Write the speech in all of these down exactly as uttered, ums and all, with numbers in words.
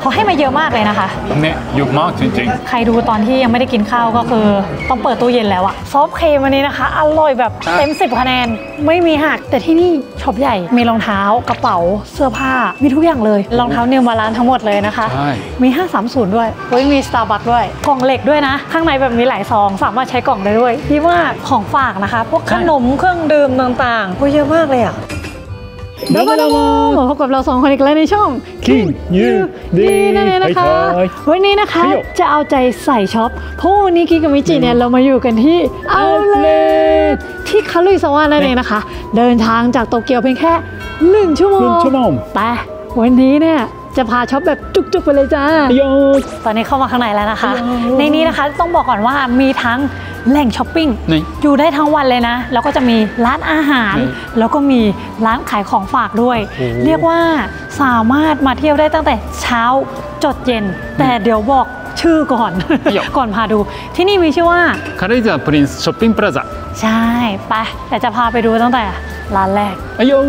เขาให้มาเยอะมากเลยนะคะเนี่ยเยอะมากจริงๆใครดูตอนที่ยังไม่ได้กินข้าวก็คือต้องเปิดตู้เย็นแล้วอะซอฟต์ครีมอันนี้นะคะอร่อยแบบเต็มสิบคะแนนไม่มีหักแต่ที่นี่ช็อปใหญ่มีรองเท้ากระเป๋าเสื้อผ้ามีทุกอย่างเลยรองเท้านิวบาลานซ์ทั้งหมดเลยนะคะมีห้าสามศูนย์ด้วยเฮ้ยมี Starbucks ด้วยกล่องเหล็กด้วยนะข้างในแบบมีหลายซองสามารถใช้กล่องได้ด้วยที่ว่าของฝากนะคะพวกขนมเครื่องดื่มต่างๆเยอะมากเลยอะแล้วก็มาพบกับเราสองคนอีกแล้วในช่อง King You ดีนั่นเองนะคะวันนี้นะคะจะเอาใจใส่ช็อปเพราะวันนี้กิกับมิจิเนี่ยเรามาอยู่กันที่เอาเลทที่คารุอิซาวะนั่นเองนะคะเดินทางจากโตเกียวเพียงแค่หนึ่งชั่วโมงแต่วันนี้เนี่ยจะพาช็อปแบบจุกๆไปเลยจ้าตอนนี้เข้ามาข้างในแล้วนะคะในนี้นะคะต้องบอกก่อนว่ามีทั้งแหล่งช้อปปิ้งอยู่ได้ทั้งวันเลยนะแล้วก็จะมีร้านอาหารแล้วก็มีร้านขายของฝากด้วยเรียกว่าสามารถมาเที่ยวได้ตั้งแต่เช้าจดเย็นแต่เดี๋ยวบอกชื่อก่อน ก่อนพาดูที่นี่มีชื่อว่าคารุอิซาวะプリンスショッピングプラザใช่ไปแต่จะพาไปดูตั้งแต่ร้านแรกอายุ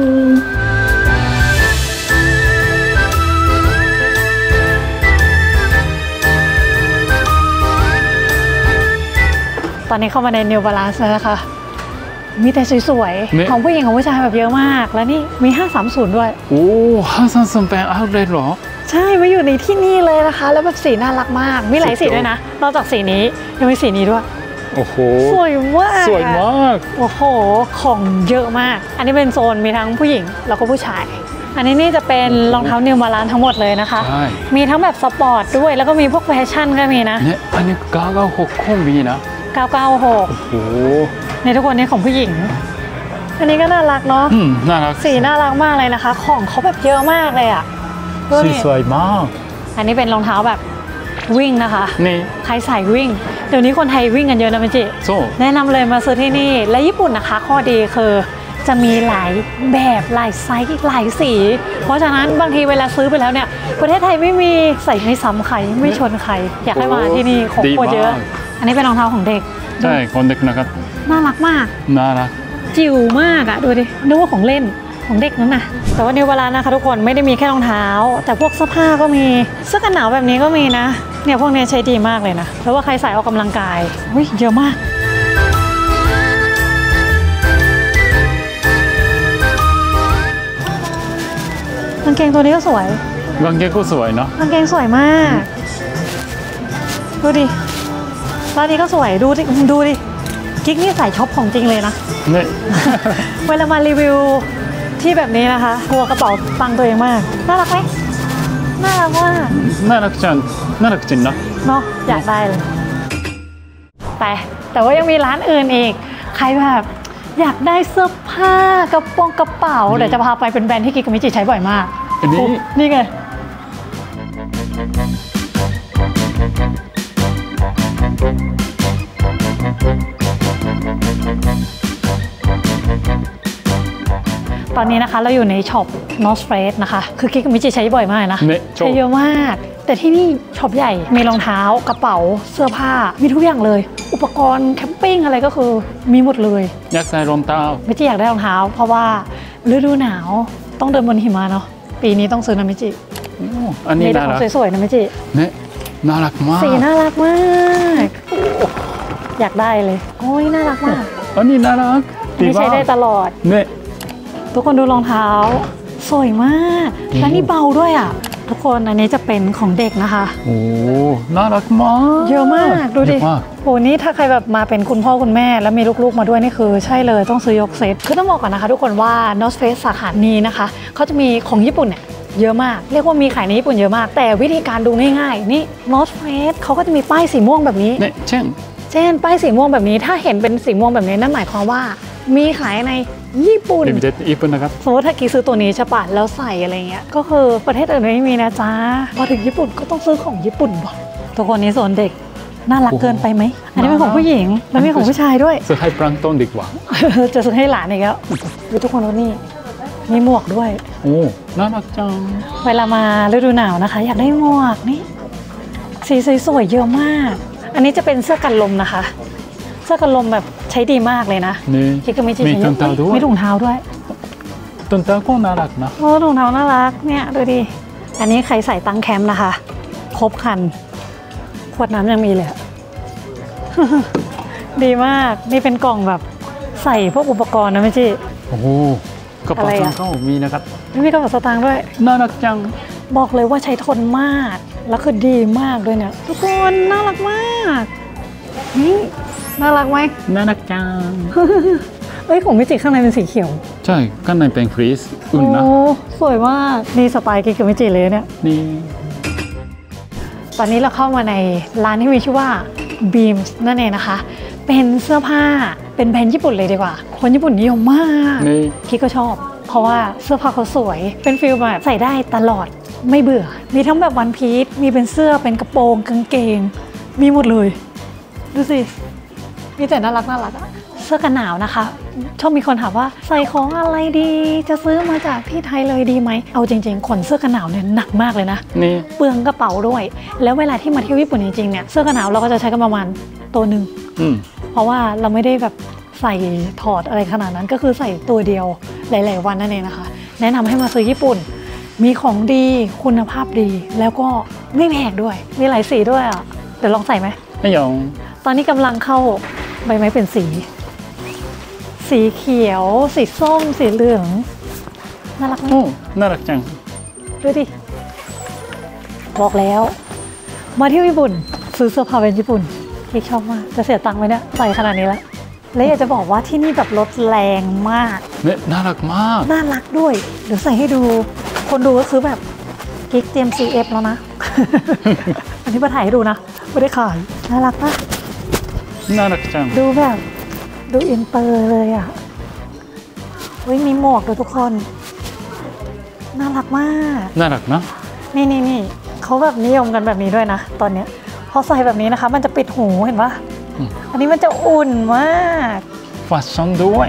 ตอนนี้เข้ามาใน New Balance แล้วนะคะมีแต่สวยๆของผู้หญิงของผู้ชายแบบเยอะมากแล้วนี่มีห้าสามศูนย์ด้วยโอ้ห้าสามศูนย์เป็นเอาท์เลทหรอใช่มาอยู่ในที่นี่เลยนะคะแล้วแบบสีน่ารักมากมีหลายสีด้วยนะนอกจากสีนี้ยังมีสีนี้ด้วยโอ้โหสวยมากสวยมากโอ้โหของเยอะมากอันนี้เป็นโซนมีทั้งผู้หญิงแล้วก็ผู้ชายอันนี้นี่จะเป็นรองเท้า New Balance ทั้งหมดเลยนะคะมีทั้งแบบสปอร์ตด้วยแล้วก็มีพวกแฟชั่นก็มีนะเนี่ยอันนี้ก้าวก้าวหกคงมีนะเก้าเก้าหกโอ้โหในทุกคนนี้ของผู้หญิงอันนี้ก็น่ารักเนาะน่ารักสีน่ารักมากเลยนะคะของเขาแบบเยอะมากเลยอ่ะสีสวยมากอันนี้เป็นรองเท้าแบบวิ่งนะคะนี่ใครใส่วิ่งเดี๋ยวนี้คนไทยวิ่งกันเยอะนะเมจิแนะนำเลยมาซื้อที่นี่และญี่ปุ่นนะคะข้อดีคือจะมีหลายแบบหลายไซส์หลายสีเพราะฉะนั้นบางทีเวลาซื้อไปแล้วเนี่ยประเทศไทยไม่มีใส่ไม่ซ้ำใครไม่ชนใครอยากให้มาที่นี่ของโคตรเยอะอันนี้เป็นรองเท้าของเด็กใช่ของเด็กนะครับน่ารักมากน่ารักจิ๋วมากอะดูดินึกว่าของเล่นของเด็กนั่นน่ะแต่ว่าNew Balanceนะคะทุกคนไม่ได้มีแค่รองเท้าแต่พวกเสื้อผ้าก็มีเสื้อกันหนาวแบบนี้ก็มีนะเนี่ยพวกนี้ใช้ดีมากเลยนะเพราะว่าใครใส่ออกกำลังกายอุ้ยเยอะมากกางเกงตัวนี้ก็สวยกางเกงก็สวยเนาะกางเกงสวยมากดูดิร้านนี้ก็สวยดูดิดูดิกิ๊กนี่ใส่ช็อปของจริงเลยนะเนี่ยเวลามารีวิวที่แบบนี้นะคะกลัวกระเป๋าตังตัวเองมากน่ารักไหมน่ารักมากน่ารักจังน่ารักจริงนะเนาะอยากได้เลยแต่แต่ว่ายังมีร้านอื่นอีกใครแบบอยากได้เสื้อผ้ากระโปรงกระเป๋าเดี๋ยวจะพาไปเป็นแบรนด์ที่กิ๊กกับมิจิใช้บ่อยมากอันนี้นี่ไงตอนนี้นะคะเราอยู่ในช็อป North Face นะคะคือกิ๊กกับมิจิใช้บ่อยมากนะใช้เยอะมากแต่ที่นี่ช็อปใหญ่มีรองเท้ากระเป๋าเสื้อผ้ามีทุกอย่างเลยอุปกรณ์แคมปิ้งอะไรก็คือมีหมดเลยอยากใส่รองเท้ามิจิอยากได้รองเท้าเพราะว่าฤดูหนาวต้องเดินบนหิมะเนาะปีนี้ต้องซื้อนะมิจิอันนี้น่ารักสวยๆนะมิจิเนี่ยน่ารักมากสีน่ารักมากอยากได้เลยโอ้ยน่ารักมากอันนี้น่ารักนี่ใช้ได้ตลอดเนี่ยทุกคนดูรองเท้าสวยมากและนี่เบาด้วยอ่ะทุกคนอันนี้จะเป็นของเด็กนะคะโอ้น่ารักมากเยอะมากดูดิโหนี่ถ้าใครแบบมาเป็นคุณพ่อคุณแม่แล้วมีลูกๆมาด้วยนี่คือใช่เลยต้องซื้อยกเซตคือต้องบอกก่อนนะคะทุกคนว่า North Face สาขานี้นะคะเขาจะมีของญี่ปุ่นเนี่ยเยอะมากเรียกว่ามีขายในญี่ปุ่นเยอะมากแต่วิธีการดูง่ายๆนี่ North Face เขาก็จะมีป้ายสีม่วงแบบนี้เนี่ยเช่นเช่นป้ายสีม่วงแบบนี้ถ้าเห็นเป็นสีม่วงแบบนี้นั่นหมายความว่ามีขายในญี่ปุ่นญี่ปุ่นนะครับสมมติถ้ากิ๊กซื้อตัวนี้ใช่ปะแล้วใส่อะไรเงี้ยก็คือประเทศอื่นไม่มีนะจ๊ะพอถึงญี่ปุ่นก็ต้องซื้อของญี่ปุ่นบ่ทุกคนนี้โซนเด็กน่ารักเกินไปไหมอันนี้เป็นของผู้หญิงแล้วมีของผู้ชายด้วยซื้อให้ปรังต้นดีกว่าจะซื้อให้หลานอีกแล้วดูทุกคนดูนี่มีหมวกด้วยโอ้น่ารักจังเวลามาฤดูหนาวนะคะอยากได้หมวกนี่สีสวยๆเยอะมากอันนี้จะเป็นเสื้อกันลมนะคะเสื้อกันลมแบบใช้ดีมากเลยนะกิ๊กก็ไม่ใช่มีถุงเท้าด้วยมีถุงเท้าด้วยถุงเท้าก็น่ารักนะโอ้ถุงเท้าน่ารักเนี่ยดูดิอันนี้ใครใส่ตั้งแคมป์นะคะครบคันขวดน้ำยังมีเลย ดีมากนี่เป็นกล่องแบบใส่พวกอุปกรณ์นะไม่ใช่โอ้โหกระเป๋าตังค์ก็มีนะครับมีกระเป๋าสตางค์ด้วยน่ารักจังบอกเลยว่าใช้ทนมากแล้วคือดีมากด้วยเนี่ยทุกคนน่ารักมากนี่น่ารักไหมน่ารักจังเอ้ยของมิจิข้างในเป็นสีเขียวใช่ข้างในเป็นฟรีซอุ่นนะโอ้สวยมากนี่สไตล์กิ๊กกับมิจิเลยเนี่ยนี่ตอนนี้เราเข้ามาในร้านที่มีชื่อว่า Beams นั่นเองนะคะเป็นเสื้อผ้าเป็นแบรนด์ญี่ปุ่นเลยดีกว่าคนญี่ปุ่นนิยมมากกิ๊กก็ชอบเพราะว่าเสื้อผ้าเขาสวยเป็นฟิลแบบใส่ได้ตลอดไม่เบื่อมีทั้งแบบวันพีซมีเป็นเสื้อเป็นกระโปรงกางเกงมีหมดเลยดูสิมีแต่น่ารักน่ารักอะเสื้อกันหนาวนะคะชอบมีคนถามว่าใส่ของอะไรดีจะซื้อมาจากที่ไทยเลยดีไหมเอาจริงๆขนเสื้อกันหนาวเนี่ยหนักมากเลยนะนี่เปลืองกระเป๋าด้วยแล้วเวลาที่มาเที่ยวญี่ปุ่นจริงๆเนี่ยเสื้อกันหนาวเราก็จะใช้กันประมาณตัวหนึ่งเพราะว่าเราไม่ได้แบบใส่ถอดอะไรขนาดนั้นก็คือใส่ตัวเดียวหลายๆวันนั่นเองนะคะแนะนำให้มาซื้อญี่ปุ่นมีของดีคุณภาพดีแล้วก็ไม่แพงด้วยมีหลายสีด้วยอ่ะเดี๋ยวลองใส่ไหมไม่ยอมตอนนี้กำลังเข้าใบไม้เป็นสีสีเขียวสีส้มสีเหลืองน่ารักไหมน่ารักจังดูดิบอกแล้วมาเที่ยวญี่ปุ่นซื้อเสื้อผ้าเป็นญี่ปุ่นที่ชอบมากจะเสียตังค์ไหมเนี่ยใส่ขนาดนี้แล้วแล้วอยากจะบอกว่าที่นี่แบบรถแรงมากเนี่ยน่ารักมากน่ารักด้วยเดี๋ยวใส่ให้ดูคนดูก็คือแบบกิ๊กเตรียม ซี เอฟ แล้วนะ อันนี้มาถ่ายให้ดูนะไม่ได้ขายน่ารักปะน่ารักจังดูแบบดูอินเตอร์เลยอ่ะเฮ้ยมีหมวกด้วยทุกคนน่ารักมากน่ารักนะนี่นี่นี่เขาแบบนิยมกันแบบนี้ด้วยนะตอนเนี้ยพอใส่แบบนี้นะคะมันจะปิดหูเห็นปะอันนี้มันจะอุ่นมากแฟชั่นด้วย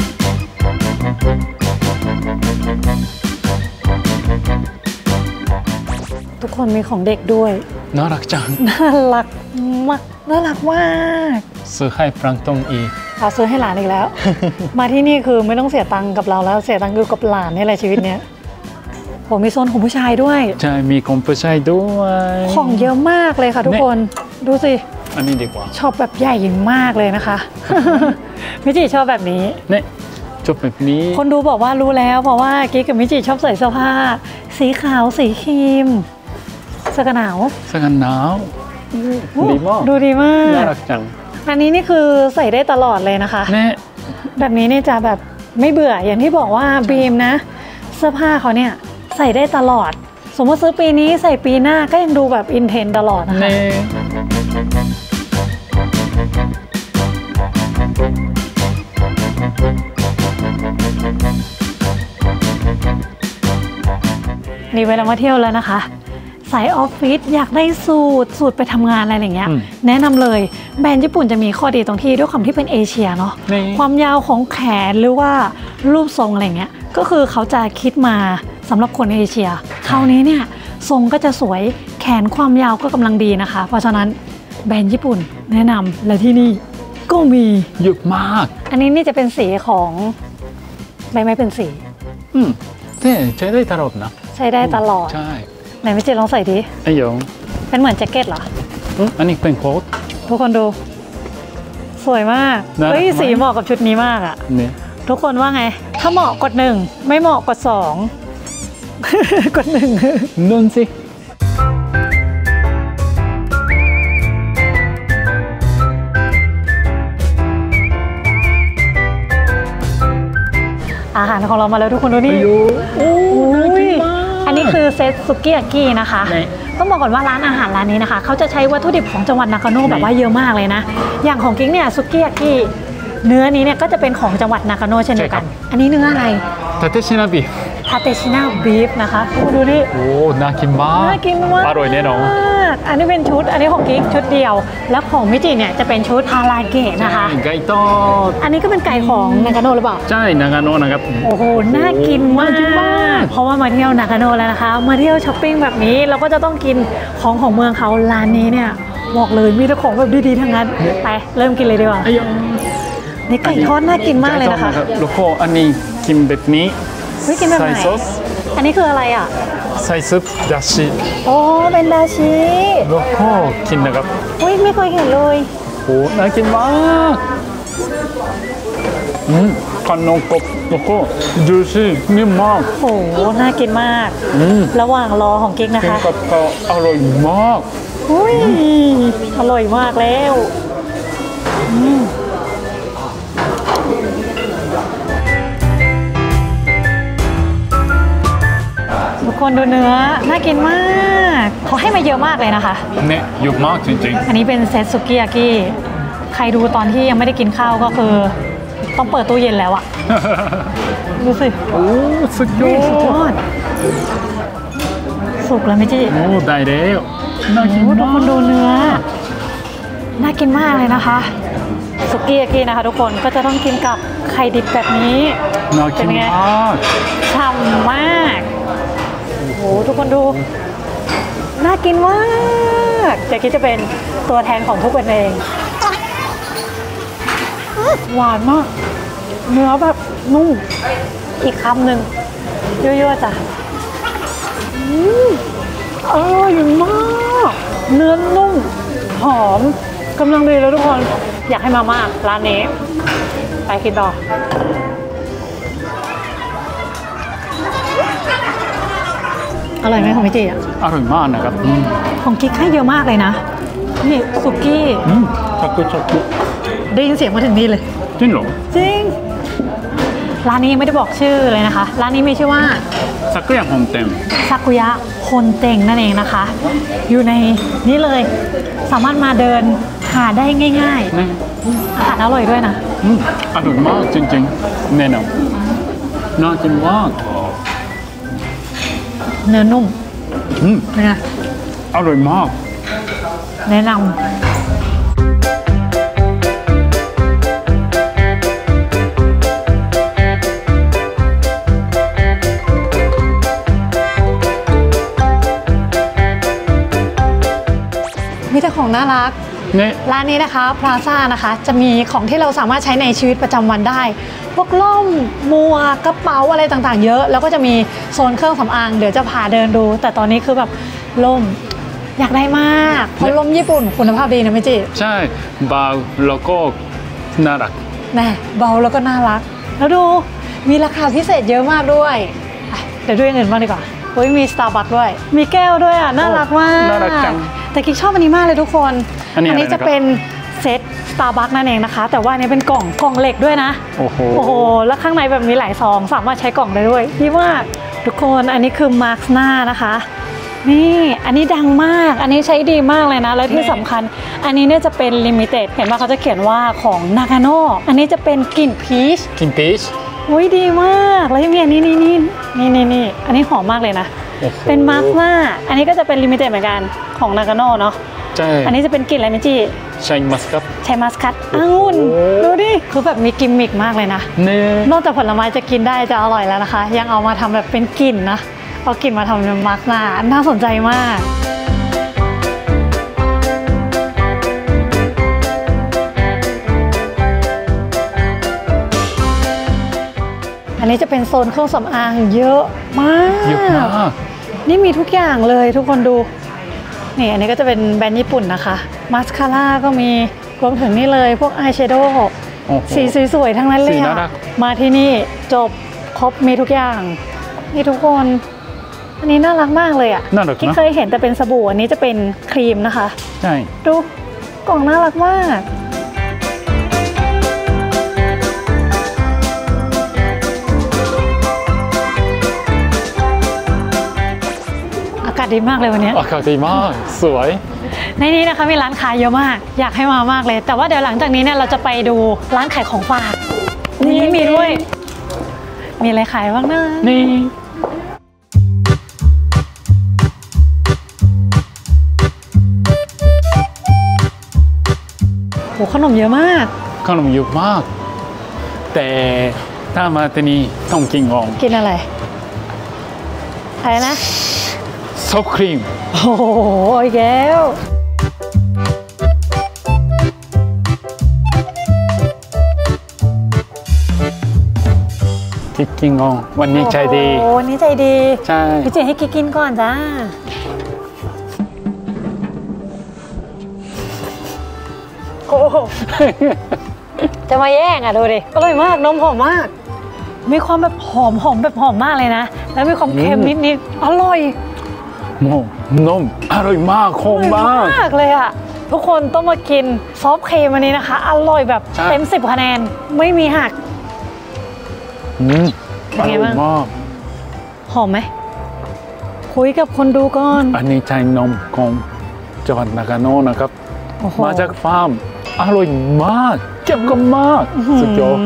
ทุกคนมีของเด็กด้วยน่ารักจังน่ารักมากน่ารักมากซื้อให้ปรังตรงอีกเอาซื้อให้หลานอีกแล้ว มาที่นี่คือไม่ต้องเสียตังค์กับเราแล้วเสียตังค์อยู่กับหลานนี่แหละชีวิตเนี้ยผมมีโซนของผู้ชายด้วยใช่มีของผู้ชายด้วยของเยอะมากเลยค่ะทุกคนดูสิอันนี้ดีกว่าชอบแบบใหญ่มากเลยนะคะ มิจิชอบแบบนี้เนี่ยชอบแบบนี้คนดูบอกว่ารู้แล้วเพราะว่ากิ๊กกับมิจิชอบใส่เสื้อผ้าสีขาวสีครีมเสื้อกันหนาวเสื้อกันหนาวดีมากดูดีมากน่ารักจังอันนี้นี่คือใส่ได้ตลอดเลยนะคะเนี่ยแบบนี้เนี่ยจะแบบไม่เบื่ออย่างที่บอกว่าบีมนะเสื้อผ้าเขาเนี่ยใส่ได้ตลอดสมมติซื้อปีนี้ใส่ปีหน้าก็ยังดูแบบอินเทนตลอดนะคะนี่เวลามาเที่ยวแล้วนะคะสายออฟฟิศอยากได้สูตรสูตรไปทำงานอะไรอย่างเงี้ยแนะนำเลยแบรนด์ญี่ปุ่นจะมีข้อดีตรงที่ด้วยความที่เป็นเอเชียเนาะความยาวของแขนหรือว่ารูปทรงอะไรเงี้ยก็คือเขาจะคิดมาสำหรับคนเอเชียคราวนี้เนี่ยทรงก็จะสวยแขนความยาวก็กำลังดีนะคะเพราะฉะนั้นแบรนด์ญี่ปุ่นแนะนำและที่นี่ก็มีเยอะมากอันนี้นี่จะเป็นสีของใบไม้เป็นสีอืมใช้ได้ตลอดนะใช้ได้ตลอดใช่ไหนไม่เจลองใส่ดิไอ้ยงเป็นเหมือนแจ็คเก็ตเหรออันนี้เป็นโค้ททุกคนดูสวยมากเฮ้ยสีเหมาะกับชุดนี้มากอ่ะเนี่ยทุกคนว่าไงถ้าเหมาะกดหนึ่งไม่เหมาะกดสองกดหนึ่งนุ่นสิอาหารของเรามาแล้วทุกคนดูนี่โอ้ยอันนี้คือเซตซุกิยากินะคะต้องบอกก่อนว่าร้านอาหารร้านนี้นะคะเขาจะใช้วัตถุดิบของจังหวัดนากาโนะแบบว่าเยอะมากเลยนะอย่างของกิ๊กเนี่ยซุกิยากิเนื้อนี้เนี่ยก็จะเป็นของจังหวัดนากาโนะเช่นเดียวกันอันนี้เนื้ออะไรทาเตชินาบีฟทาเตชินาบีฟนะคะดูดิโอ้น่ากินมากน่ากินมากอร่อยแน่นอนอันนี้เป็นชุดอันนี้ของกิ๊กชุดเดียวแล้วของมิจิเนี่ยจะเป็นชุดฮาราเกะนะคะไก่ทอดอันนี้ก็เป็นไก่ของนากาโนะหรือเปล่าใช่นากาโนะนะครับโอ้โหน่ากินมากเพราะว่ามาเที่ยวนากาโนะแล้วนะคะมาเที่ยวช้อปปิ้งแบบนี้เราก็จะต้องกินของของเมืองเขาร้านนี้เนี่ยบอกเลยมีแต่ของแบบดีๆทั้งนั้นไปเริ่มกินเลยดีกว่านี่ไก่ทอดน่ากินมากเลยนะคะแล้วก็อันนี้กินแบบนี้กินแบบไหนอันนี้คืออะไรอ่ะใส่ซุปดาชิโอ้เป็นดาชิแล้วก็กินนะครับอุ้ยไม่เคยเห็นเลยโอ้น่ากินมากอืมขนมกบแล้วก็จูซี่นิ่มมากโอ้น่ากินมากอืมระหว่างรอของกิ๊กนะกินคะกับข้าวอร่อยมากอุ้ยอร่อยมากแล้วอืมทุกคนดูเนื้อน่ากินมากเขาให้มาเยอะมากเลยนะคะเนี่ยเยอะมากจริงอันนี้เป็นเซตสุกี้ยากิใครดูตอนที่ยังไม่ได้กินข้าวก็คือ ต้องเปิดตู้เย็นแล้วอะๆดูสิโอ้สุดยอสุดยอดดสุกแล้วไหมจี้โอ้ได้แล้วน่ากินโอ้ทุมากคนดูเนื้อ น่ากินมากเลยนะคะสุกี้ยากินะคะทุกคนก็จะต้องกินกับไข่ดิบแบบนี้น่ากินเป็นไงมากฉ่ำมากโอ้โหทุกคนดู น่ากินมากจะคิดจะเป็นตัวแทนของทุกคนเองหวานมาก เนื้อแบบนุ่มอีกคำหนึ่งยั่วๆจ้ะอืมอร่อยมากเนื้อนุ่มหอมกำลังดีแล้วทุกคนอยากให้มามากร้านนี้ไปกินต่ออร่อยไหมของพี่จีอ่ะอร่อยมากนะครับอืมของกิ๊กให้เยอะมากเลยนะนี่สุกี้อืมชักกุชักกุได้ยินเสียงมาถึงนี่เลยจริงเหรอจริงร้านนี้ยังไม่ได้บอกชื่อเลยนะคะร้านนี้มีชื่อว่าสักอย่างหอมเต็มซากุยะฮนเต็งนั่นเองนะคะ อยู่ในนี่เลยสามารถมาเดินหาได้ง่ายนี่ๆอาหารอร่อยด้วยนะอืมอร่อยมากจริงๆแน่นอนน่ากินมากเนื้อนุ่มอืมเป็นไงอร่อยมากแนะนำมีแต่ของน่ารักเนี่ยร้านนี้นะคะพลาซ่านะคะจะมีของที่เราสามารถใช้ในชีวิตประจำวันได้ พวกล่มหมัวกกระเป๋าอะไรต่างๆเยอะแล้วก็จะมีโซนเครื่องสำอางเดี๋ยวจะพาเดินดู แต่ตอนนี้คือแบบล่มอยากได้มากเพราะล่มญี่ปุ่นคุณภาพดีนะพี่จิใช่เบาแล้วก็น่ารักแน่เบาแล้วก็น่ารัก แล้วดูมีราคาพิเศษเยอะมากด้วยไปเดี๋ยวดูอย่างอื่นบ้างดีกว่าเฮ้ยมี Starbucks ด้วยมีแก้วด้วยอ่ะน่ารักมากน่ารักจังแต่กิ๊กชอบอันนี้มากเลยทุกคนอันนี้อะไรนี้จะนะครับเป็นเซต Starbucks นั่นเองนะคะ แต่ว่าอันนี้เป็นกล่องกล่องเหล็กด้วยนะโอ้โหโอ้โห แล้วข้างในแบบมีหลายซอง สามารถใช้กล่องได้ด้วยดีมากทุกคนอันนี้คือมาร์คหน้านะคะ นี่อันนี้ดังมาก อันนี้ใช้ดีมากเลยนะ แล้วที่สำคัญ อันนี้เนี่ยจะเป็นลิมิเต็ด เห็นว่าเขาจะเขียนว่าของนากาโน่อันนี้จะเป็นกลิ่นพีชกินพีชอุ้ยดีมาก แล้วยังมีอันนี้นี่นี่นี่นี่นี่อันนี้หอมมากเลยนะโอ้โหเป็นมาร์คหน้า อันนี้ก็จะเป็นลิมิเต็ดเหมือนกันของนากาโน่เนาะใช่อันนี้จะเป็นกลิ่นอะไรไหมจีใช่มัสครับใช้มัสคัตองุ่นโอ้ดูดิ คือแบบมีกิมมิกมากเลยนะเนี่ยนอกจากผลไม้จะกินได้จะอร่อยแล้วนะคะ ยังเอามาทำแบบเป็นกลิ่นนะ เอากลิ่นมาทำเป็นมาร์กหน้าน่าสนใจมาก อันนี้จะเป็นโซนเครื่องสำอางเยอะมากเยอะมากนี่มีทุกอย่างเลยทุกคนดู นี่อันนี้ก็จะเป็นแบรนด์ญี่ปุ่นนะคะ มาสคาร่าก็มี รวมถึงนี่เลยพวกอายแชโดว์โอ้โหสีสวยๆทั้งนั้นเลยสีน่ารัค่ะกมาที่นี่จบครบมีทุกอย่าง นี่ทุกคน อันนี้น่ารักมากเลยอ่ะน่ารักที่นะเคยเห็นแต่เป็นสบู่อันนี้จะเป็นครีมนะคะใช่ดูกล่องน่ารักมาก อากาศดีมากเลยวันนี้อากาศดีมากสวยในนี้นะคะมีร้านขายเยอะมาก อยากให้มามากเลย แต่ว่าเดี๋ยวหลังจากนี้เนี่ยเราจะไปดูร้านขายของฝากนี่มีด้วย มีอะไรขายบ้างนะนี่โหขนมเยอะมากขนมเยอะมาก แต่ถ้ามาที่นี่ต้องกินก่อนกินอะไรอะไรนะซอฟต์ครีมโอ้โหอีกแล้วกิ๊กกินก่อนวันนี้ใจดีโอ้วันนี้ใจดีใช่พี่จิให้กิ๊กกินก่อนจ้าโอ้จะมาแย่งอ่ะดูดิอร่อยมากนมหอมมากมีความแบบหอมหอมแบบหอมมากเลยนะแล้วมีความเค็มนิดนิดอร่อยโอ้นมอร่อยมากหอมมากมากเลยอ่ะทุกคนต้องมากินซอฟครีมอันนี้นะคะอร่อยแบบเต็มสิบคะแนนไม่มีหักอืมอร่อยมากหอมไหมคุยกับคนดูก่อนอันนี้ใช้นมของจังหวัดนากาโนะนะครับมาจากฟาร์มอร่อยมากเก็บกันมากสุดยอด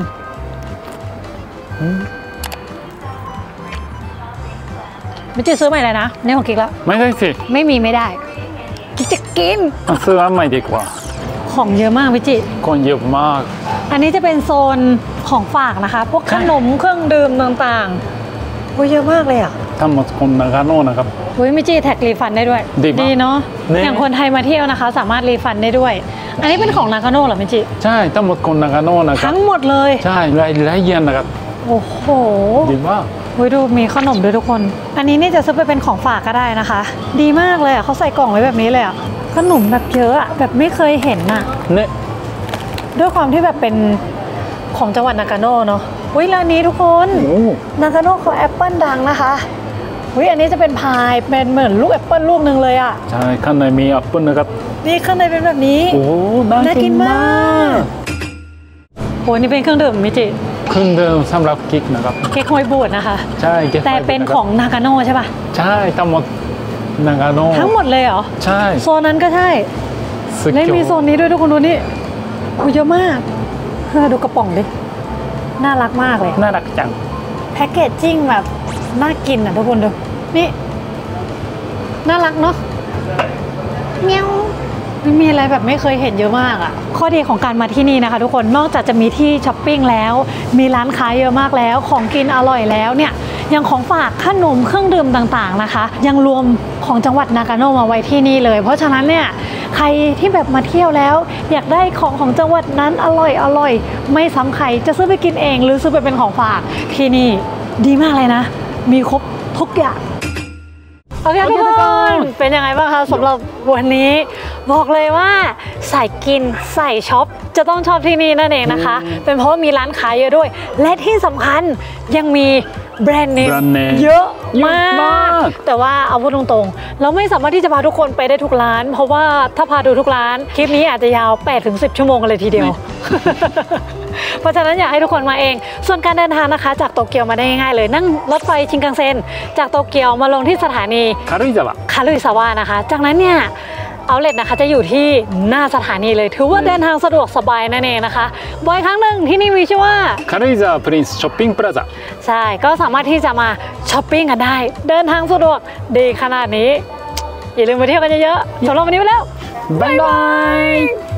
ไม่จะซื้อใหม่เลยนะนี่ของกิ๊กแล้วไม่ได้สิไม่มีไม่ได้กิ๊กจะกินซื้ออันใหม่ดีกว่าของเยอะมากพี่จิของเยอะมากอันนี้จะเป็นโซนของฝากนะคะพวกขนมเครื่องดื่มต่างๆโอ้เยอะมากเลยอ่ะทั้งหมดคนนากาโนะนะครับโอ้ยพี่จิแท็กรีฟันได้ด้วยดีเนาะอย่างคนไทยมาเที่ยวนะคะสามารถรีฟันได้ด้วยอันนี้เป็นของนากาโนะเหรอพี่จิใช่ทั้งหมดคนนากาโนะนะครับทั้งหมดเลยใช่รายละเอียดนะครับโอ้โหดีมากโอ้ยดูมีขนมด้วยทุกคนอันนี้นี่จะซื้อไปเป็นของฝากก็ได้นะคะดีมากเลยอ่ะเขาใส่กล่องไว้แบบนี้เลยอ่ะขนมแบบเยอะอ่ะแบบไม่เคยเห็นอ่ะเนี่ยด้วยความที่แบบเป็นของจังหวัดนากาโนะเนาะอุ้ยร้านนี้ทุกคนนากาโนะเขาแอปเปิลดังนะคะอุ้ยอันนี้จะเป็นพายเป็นเหมือนลูกแอปเปิลลูกหนึ่งเลยอ่ะใช่ข้างในมีแอปเปิลนะครับนี่ข้างในเป็นแบบนี้โอ้น่ากินมากโหนี่เป็นเครื่องดื่มมิจิเครื่องดื่มสำหรับกิ๊กนะครับเค้กฮอยบูดนะคะใช่แต่เป็นของนากาโนะใช่ป่ะใช่ทั้งหมดนากาโนะทั้งหมดเลยเหรอใช่โซนนั้นก็ใช่และมีโซนนี้ด้วยทุกคนดูนี่โอ้เยอะมากดูกระป๋องดิน่ารักมากเลยน่ารักจังแพ็กเกจจิ้งแบบน่ากินอ่ะทุกคนดูนี่น่ารักเนาะเมียวมีอะไรแบบไม่เคยเห็นเยอะมากอ่ะข้อดีของการมาที่นี่นะคะทุกคนนอกจากจะมีที่ช้อปปิ้งแล้วมีร้านค้าเยอะมากแล้วของกินอร่อยแล้วเนี่ยยังของฝากขนมเครื่องดื่มต่างๆนะคะยังรวมของจังหวัดนากาโนะมาไว้ที่นี่เลยเพราะฉะนั้นเนี่ยใครที่แบบมาเที่ยวแล้วอยากได้ของของจังหวัดนั้นอร่อยอร่อยไม่ซ้ำใครจะซื้อไปกินเองหรือซื้อไปเป็นของฝากที่นี่ดีมากเลยนะมีครบทุกอย่างโอเคทุกคนเป็นยังไงบ้างคะสำหรับวันนี้บอกเลยว่าใส่กินใส่ช็อปจะต้องชอบที่นี่นั่นเองนะคะเป็นเพราะมีร้านขายเยอะด้วยและที่สำคัญยังมีแบรนด์เนมเยอะมากแต่ว่าเอาพูดตรงๆเราไม่สามารถที่จะพาทุกคนไปได้ทุกร้านเพราะว่าถ้าพาดูทุกร้านคลิปนี้อาจจะยาว แปดถึงสิบ ชั่วโมงกันเลยทีเดียวเพราะฉะนั้นอยากให้ทุกคนมาเองส่วนการเดินทางนะคะจากโตเกียวมาได้ง่ายๆเลยนั่งรถไฟชินคันเซ็นจากโตเกียวมาลงที่สถานีคารุอิซาวะคารุอิซาวะนะคะจากนั้นเนี่ยเอาเลทนะคะจะอยู่ที่หน้าสถานีเลยถือว่าเดินทางสะดวกสบายนั่นเองนะคะบอยครั้งหนึ่งที่นี่มีชื่อว่าคารุอิซาวะพรินซ์ช้อปปิ้งพลาซ่าใช่ก็สามารถที่จะมาช้อปปิ้งกันได้เดินทางสะดวกดีขนาดนี้อย่าลืมมาเที่ยวกันเยอะๆสำหรับวันนี้ไปแล้วบ๊ายบาย